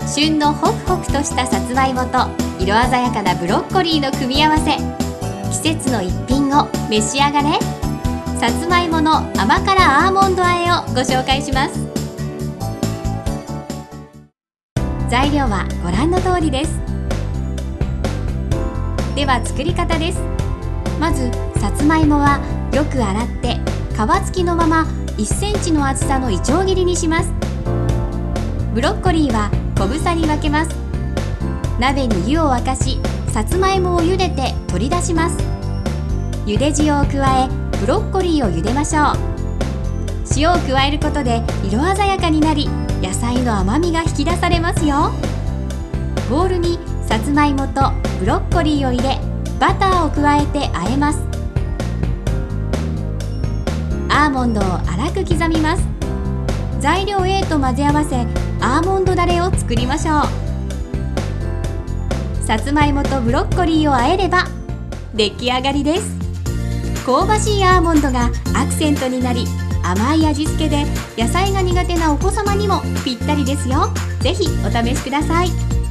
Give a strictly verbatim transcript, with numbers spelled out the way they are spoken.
旬のホクホクとしたさつまいもと色鮮やかなブロッコリーの組み合わせ、季節の一品を召し上がれ。さつまいもの甘辛アーモンド和えをご紹介します。材料はご覧の通りです。では作り方です。まずさつまいもはよく洗って皮付きのままいっセンチの厚さのいちょう切りにします。ブロッコリーは小房に分けます。鍋に湯を沸かし、さつまいもを茹でて取り出します。茹で塩を加え、ブロッコリーを茹でましょう。塩を加えることで色鮮やかになり、野菜の甘みが引き出されますよ。ボウルにさつまいもとブロッコリーを入れ、バターを加えて和えます。アーモンドを粗く刻みます。材料 A と混ぜ合わせ、アーモンドだれを作りましょう。さつまいもとブロッコリーを和えれば出来上がりです。香ばしいアーモンドがアクセントになり、甘い味付けで野菜が苦手なお子様にもぴったりですよ。ぜひお試しください。